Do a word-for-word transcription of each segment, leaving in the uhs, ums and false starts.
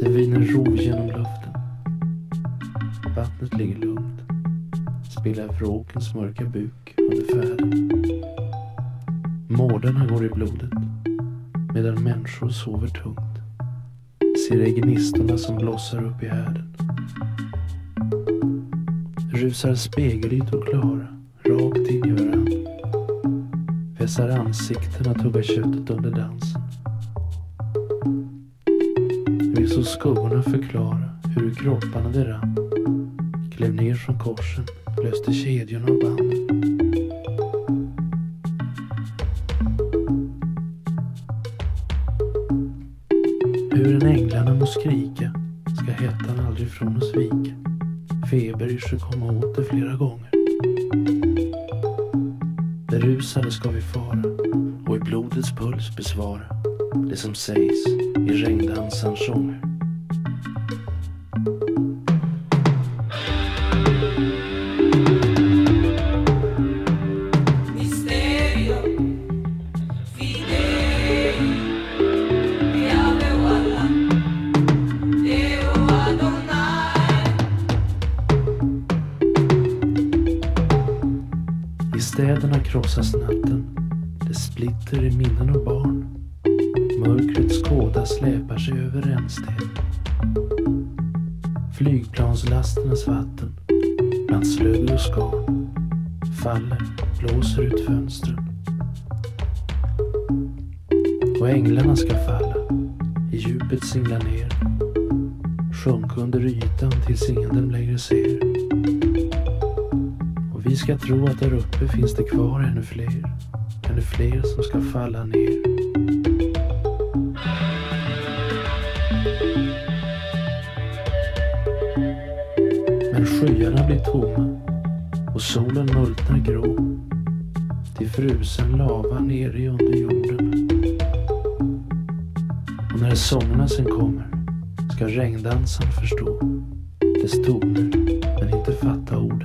Det viner rov genom luften. Vattnet ligger lugnt. Spelar vråkens mörka buk under färden. Mårdarna går i blodet medan människor sover tungt. Ser i gnistorna som blossar upp i härden. Rusar spegelytor klara rakt in i varann. Vässar ansiktena, tuggar köttet under dansen. Vill så skuggorna förklara hur kropparna det rann. Klev ner från korsen, löste kedjorna och banden. Hur en änglarna må skrika ska hettan aldrig från oss vika. Feberyrsor komma åter flera gånger. Berusade ska vi fara och i blodets puls besvara det som sägs i regndansans sånger. Städerna krossas natten. Det splitter i minnen och barn. Mörkrets kåda släpar sig över rännsten. Flygplanslasternas vatten bland slögor och skarn faller, blåser ut fönstren. Och änglarna ska falla. I djupet singla ner. Sjunk under ytan tills ingen dem längre ser. Vi ska tro att där uppe finns det kvar ännu fler. Ännu fler som ska falla ner. Men skyarna blir tomma och solen multnar grå. Till frusen lava nere i underjorden. Och när sångerna sen kommer ska regndansen förstå dess toner men inte fatta orden.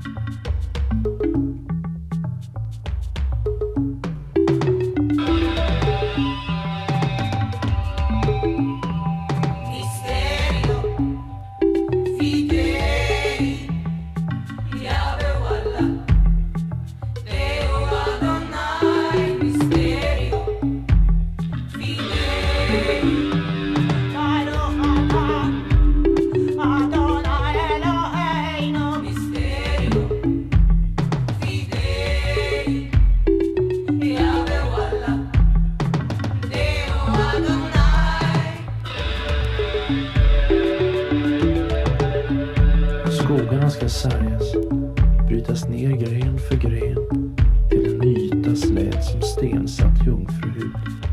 Skogarna ska sargas, brytas ner gren för gren till en yta slät som stensatt jungfruhud.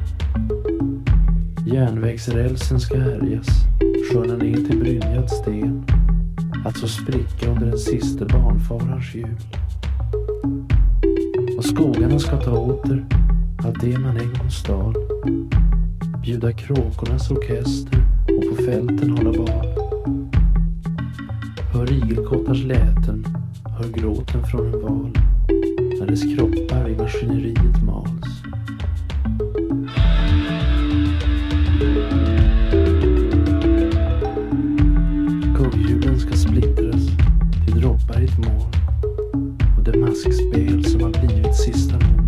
Järnvägsrälsen ska härjas, skörna ner till brynjad sten, att så spricka under den sista barnfarans hjul. Och skogarna ska ta åter allt det man en gång stal, bjuda kråkornas orkester och på fälten hålla bal. Hör igelkottars läten, hör gråten från en val, när dess kroppar i maskineriet mals. Kugghjulen ska splittras till droppar i ett mål, och det maskspel som har blivit sista mål.